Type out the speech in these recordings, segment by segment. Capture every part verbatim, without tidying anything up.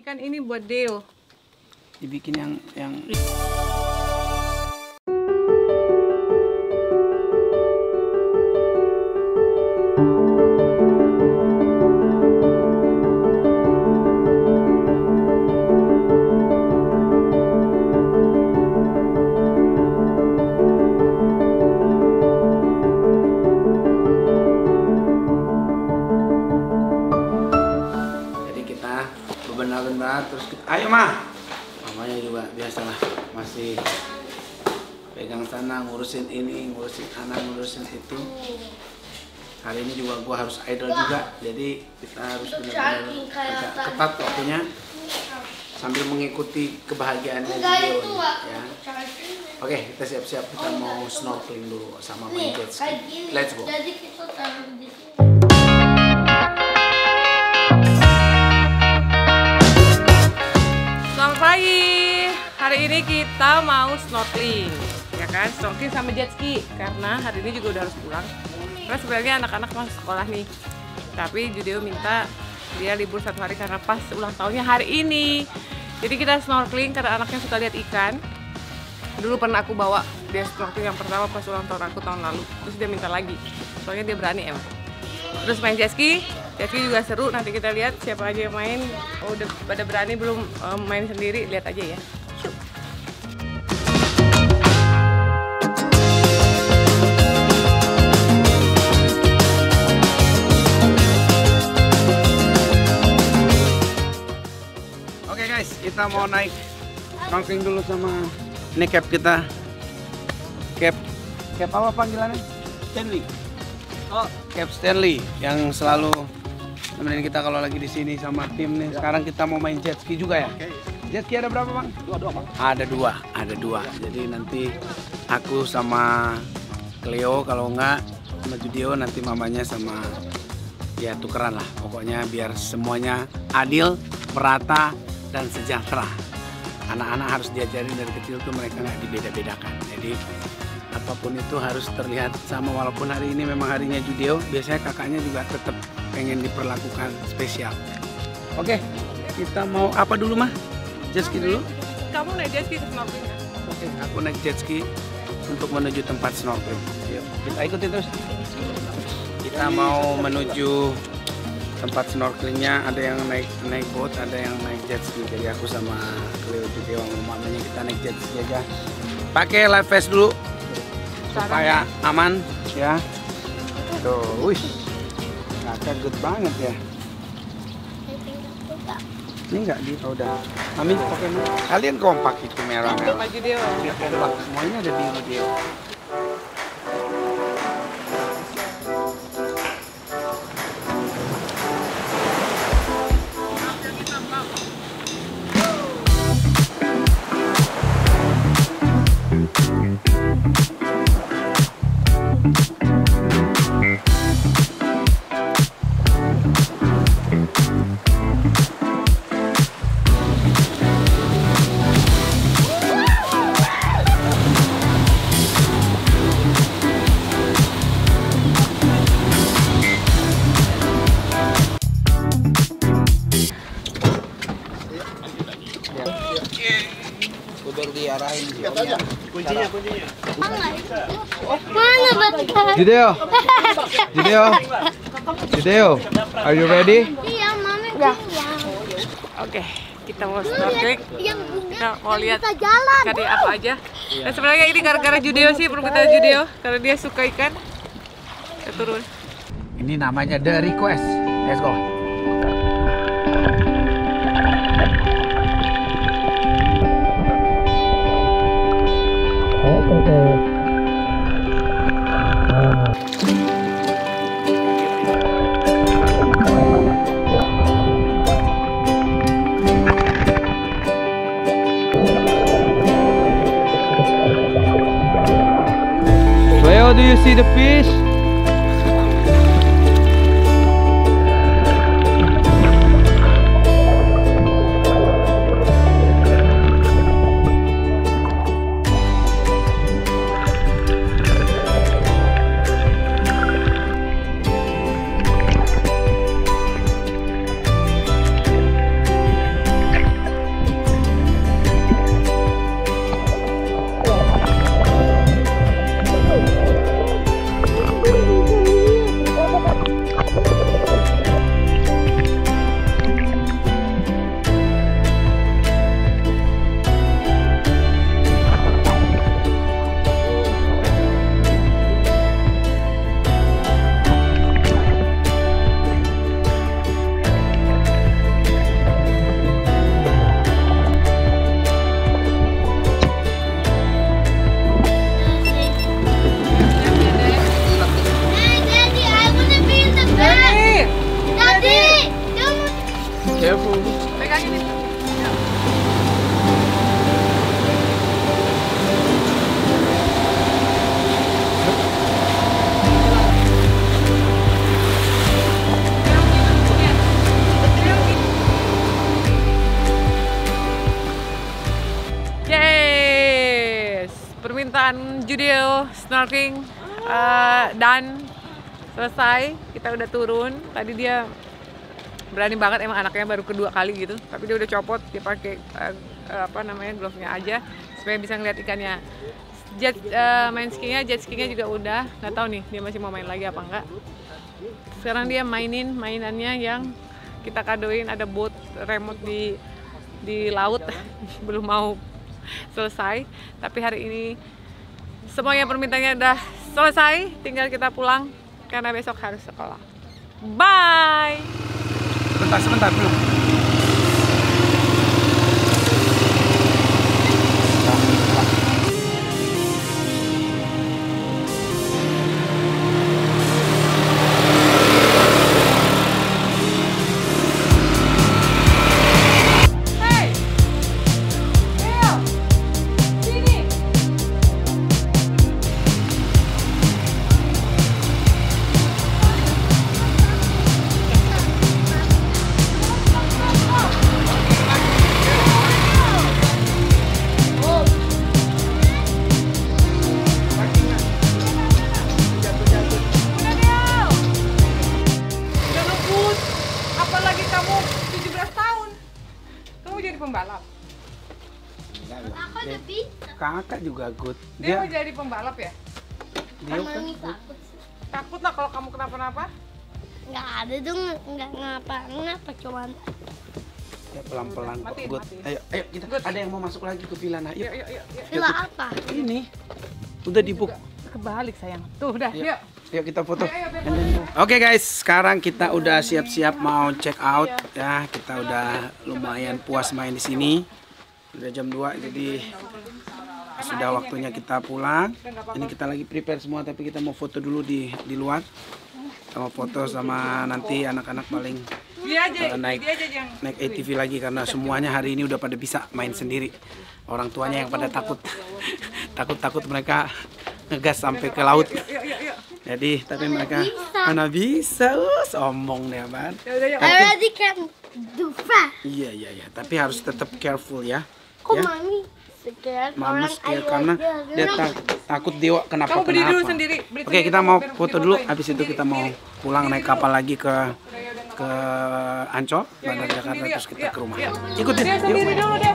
kan ini buat Deo. Dibikin yang yang benar-benar terus kita, ayo mah, mamanya juga biasalah masih pegang sana ngurusin ini, ngurusin anak, ngurusin itu. Hari ini juga gua harus idol juga, jadi kita harus benar-benar agak ketat waktunya sambil mengikuti kebahagiaannya Judeo ya. Oke, kita siap-siap, kita mau snorkeling dulu sama main jet ski. Let's go. Selamat pagi. Hari ini kita mau snorkeling, ya kan? Snorkeling sama jet ski karena hari ini juga udah harus pulang. Karena sebenarnya anak-anak masuk sekolah nih. Tapi Judeo minta dia libur satu hari karena pas ulang tahunnya hari ini. Jadi kita snorkeling karena anaknya suka lihat ikan. Dulu pernah aku bawa dia snorkeling yang pertama pas ulang tahun aku tahun lalu. Terus dia minta lagi. Soalnya dia berani emang. Terus main jet ski. Jet ski juga seru, nanti kita lihat siapa aja yang main. Oh, udah pada berani belum um, main sendiri, lihat aja ya. Syuk. Oke guys, kita mau naik snorkeling dulu sama ini cap kita. Cap cap apa panggilannya? Stanley. Oh, Cap Stanley yang selalu nemenin kita kalau lagi di sini sama tim nih. Sekarang kita mau main jet ski juga ya. Jet ski ada berapa bang? Dua, dua bang. Ada dua, ada dua. Jadi nanti aku sama Cleo, kalau enggak sama Judeo, nanti mamanya sama ya tukeran lah. Pokoknya biar semuanya adil, merata dan sejahtera. Anak-anak harus diajarin dari kecil tuh mereka nggak dibeda-bedakan. Jadi apapun itu harus terlihat sama, walaupun hari ini memang harinya Judeo, biasanya kakaknya juga tetap pengen diperlakukan spesial. Oke, kita mau apa dulu mah? Jet ski dulu? Kamu naik jet ski ke snorkeling ya? Oke, aku naik jet ski untuk menuju tempat snorkeling. Yuk, kita ikutin terus. Kita mau menuju tempat snorkelingnya, ada yang naik naik boat, ada yang naik jet ski. Jadi aku sama Cleo Judeo sama mamanya kita naik jet ski aja. Pakai life vest dulu supaya aman ya. Tuh, wih, kakak good banget ya. Ini enggak di, oh, udah. Mami pakai ini. Kalian kompak itu merah merah. Maju Deo. Semuanya ada biru Deo. Baru diarahin kuncinya, kuncinya. Mana betul? Judeo, Judeo, Judeo, are you ready? Iya, mami bilang. Oke, kita mau snorkeling. Yang punya Kita mau lihat kita jalan. ikan apa aja. Dan sebenarnya ini gara-gara Judeo sih, permintaan Judeo karena dia suka ikan. Kita turun. Ini namanya The Request. Let's go. Cleo, do you see the fish? kegiatan Judeo snorkeling uh, dan selesai. Kita udah turun. Tadi dia berani banget, emang anaknya baru kedua kali gitu. Tapi dia udah copot, dia pakai uh, apa namanya glove-nya aja supaya bisa ngeliat ikannya. Jet uh, main skinya, jet skinya juga udah. Nggak tahu nih dia masih mau main lagi apa enggak. Sekarang dia mainin mainannya yang kita kadoin, ada boat remote di di laut. Belum mau selesai, tapi hari ini semuanya permintaannya udah selesai, tinggal kita pulang karena besok harus sekolah. Bye. Sebentar, sebentar belum. Pembalap. Aku udah bisa. Kakak juga good. Dia, dia mau jadi pembalap ya? Dia Sama kan Mami good. takut. Takut lah kalau kamu kenapa-napa? Nggak ada dong, nggak ngapa-ngapa cuman. Ya pelan-pelan kok Matiin, good. matiin. Ayo, ayo kita. Good. Ada yang mau masuk lagi ke villa nah. Yuk, Yuk. yuk, yuk, yuk. Villa apa? Ini udah dibook. Kebalik sayang. Tuh udah, Yuk. yuk. Yuk kita foto. Ayo, ayo, ayo, ayo. Oke guys, sekarang kita udah siap-siap mau check out ya. Kita udah lumayan puas main di sini. Udah jam dua, jadi sudah waktunya kita pulang. Ini kita lagi prepare semua, tapi kita mau foto dulu di di luar. Kita mau foto sama nanti anak-anak paling Dia aja, uh, naik dia aja yang naik A T V lagi karena semuanya hari ini udah pada bisa main sendiri. Orang tuanya yang pada takut, takut-takut mereka ngegas sampai ke laut. Yuk, yuk, yuk, yuk. Jadi tapi mereka bisa. mana bisa, uh, sombong deh man. Ya udah, yuk. I already can do fast. Iya iya iya, tapi harus tetap careful ya. Kok Ya. mami sekian Mama orang setia ayo karena aja. dia tak, takut dewa kenapa Kamu berdiri kenapa. dulu sendiri. berdiri Oke sendiri, kita kamu mau biar foto difotoin. dulu, habis itu Sendiri, kita mau sendiri. pulang naik kapal lagi ke Udah, ya udah, nggak ke apa-apa. Ancol, Yuk, Bandar yuk, Jakarta, sendiri, terus yuk, kita yuk, ke rumah. yuk. Ikutin, Dia sendiri yuk. dulu deh.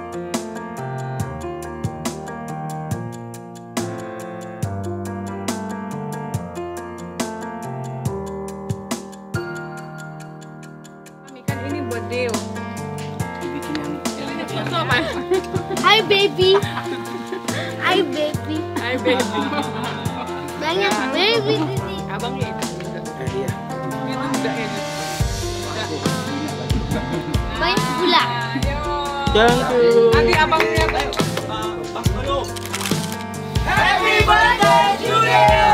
Kan ini buat Deo. Bikin yang Ini tuh apa? Hi baby. Hi baby. Hai baby. Banyak baby di sini. Abangnya itu. eh, iya. Itu udah ya. Banyak gula. Ayo. Nanti abangnya. Happy birthday Judeo.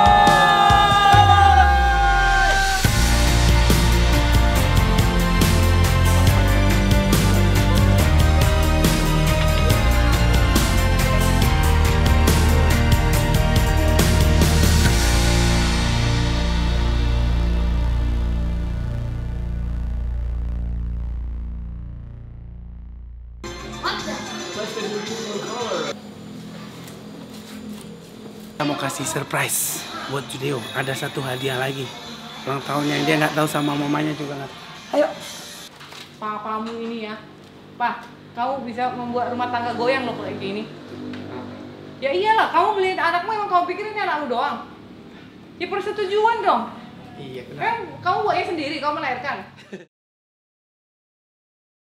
Kita mau kasih surprise buat Judeo. Ada satu hadiah lagi. Ulang tahun yang dia nggak tahu sama mamanya juga nggak. Ayo. Papamu ini ya. Pak, kamu bisa membuat rumah tangga goyang loh kayak gini. Ya iyalah, kamu beliin anakmu emang kamu pikirin anakmu doang. Ya persetujuan dong. Iya Kan kamu buatnya sendiri, kamu melahirkan.